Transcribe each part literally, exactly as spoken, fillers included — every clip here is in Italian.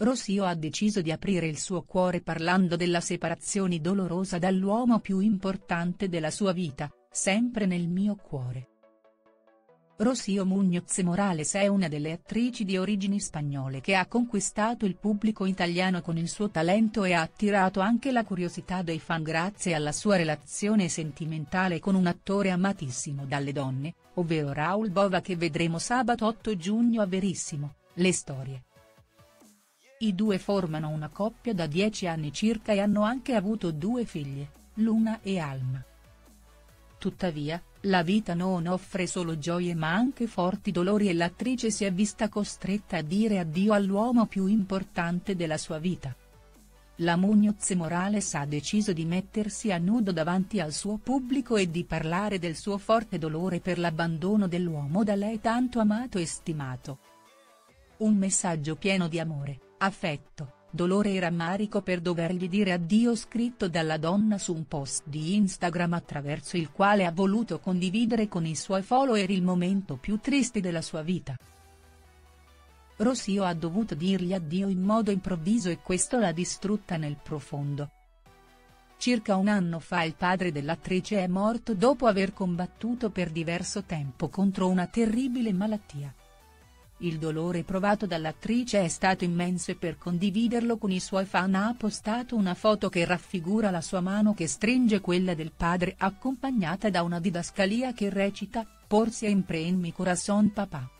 Rocío ha deciso di aprire il suo cuore parlando della separazione dolorosa dall'uomo più importante della sua vita, sempre nel mio cuore. Rocío Muñoz Morales è una delle attrici di origini spagnole che ha conquistato il pubblico italiano con il suo talento e ha attirato anche la curiosità dei fan grazie alla sua relazione sentimentale con un attore amatissimo dalle donne, ovvero Raúl Bova, che vedremo sabato otto giugno a Verissimo, le storie. I due formano una coppia da dieci anni circa e hanno anche avuto due figlie, Luna e Alma. Tuttavia, la vita non offre solo gioie ma anche forti dolori e l'attrice si è vista costretta a dire addio all'uomo più importante della sua vita. La Muñoz Morales ha deciso di mettersi a nudo davanti al suo pubblico e di parlare del suo forte dolore per l'abbandono dell'uomo da lei tanto amato e stimato. Un messaggio pieno di amore, affetto, dolore e rammarico per dovergli dire addio, scritto dalla donna su un post di Instagram attraverso il quale ha voluto condividere con i suoi follower il momento più triste della sua vita. Rocío ha dovuto dirgli addio in modo improvviso e questo l'ha distrutta nel profondo. Circa un anno fa il padre dell'attrice è morto dopo aver combattuto per diverso tempo contro una terribile malattia. Il dolore provato dall'attrice è stato immenso e per condividerlo con i suoi fan ha postato una foto che raffigura la sua mano che stringe quella del padre accompagnata da una didascalia che recita, "Por siempre en mi corazón papà".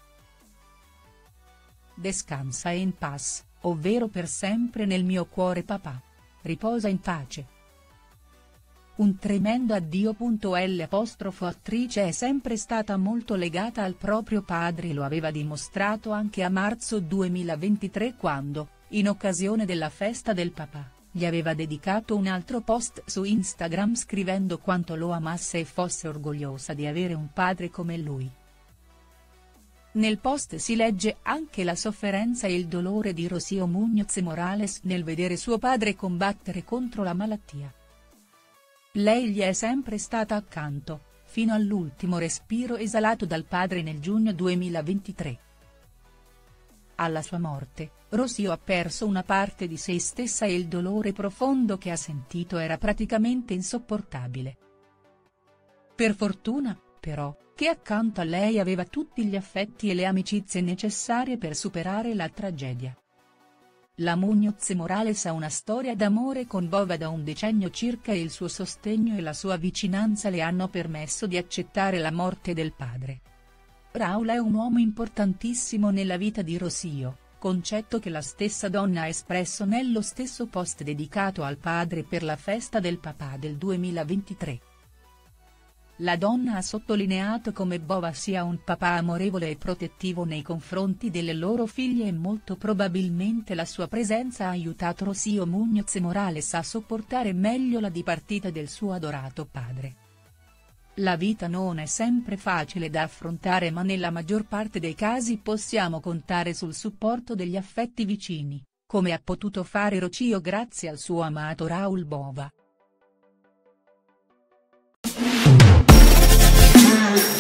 Descansa en paz, ovvero per sempre nel mio cuore papà. Riposa in pace. Un tremendo addio. L'attrice è sempre stata molto legata al proprio padre e lo aveva dimostrato anche a marzo duemilaventitré quando, in occasione della festa del papà, gli aveva dedicato un altro post su Instagram scrivendo quanto lo amasse e fosse orgogliosa di avere un padre come lui. Nel post si legge anche la sofferenza e il dolore di Rocío Muñoz Morales nel vedere suo padre combattere contro la malattia. Lei gli è sempre stata accanto, fino all'ultimo respiro esalato dal padre nel giugno duemilaventitré. Alla sua morte, Rocío ha perso una parte di se stessa e il dolore profondo che ha sentito era praticamente insopportabile. Per fortuna, però, che accanto a lei aveva tutti gli affetti e le amicizie necessarie per superare la tragedia. La Muñoz Morales ha una storia d'amore con Bova da un decennio circa e il suo sostegno e la sua vicinanza le hanno permesso di accettare la morte del padre. Raúl è un uomo importantissimo nella vita di Rocío, concetto che la stessa donna ha espresso nello stesso post dedicato al padre per la festa del papà del duemilaventitré. La donna ha sottolineato come Bova sia un papà amorevole e protettivo nei confronti delle loro figlie e molto probabilmente la sua presenza ha aiutato Rocío Muñoz Morales a sopportare meglio la dipartita del suo adorato padre. La vita non è sempre facile da affrontare ma nella maggior parte dei casi possiamo contare sul supporto degli affetti vicini, come ha potuto fare Rocío grazie al suo amato Raúl Bova.